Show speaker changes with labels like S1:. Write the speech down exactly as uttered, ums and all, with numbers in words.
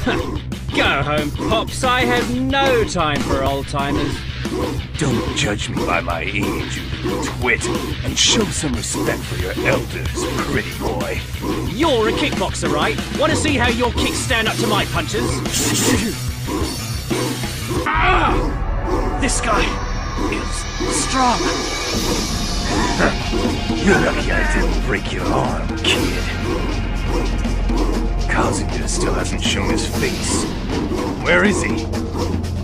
S1: Go home, Pops. I have no time for old-timers.
S2: Don't judge me by my age, you little twit, and show some respect for your elders, pretty boy.
S1: You're a kickboxer, right? Want to see how your kicks stand up to my punches? Ah! This guy is strong.
S2: You're lucky I didn't break your arm, kid. Casimir still hasn't shown his face. Where is he?